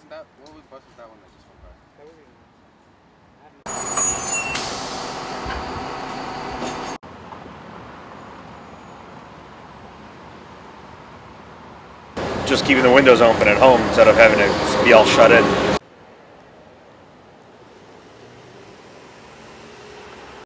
wasn't that? What bus was that one that just went by? That was Just keeping the windows open at home instead of having to be all shut in.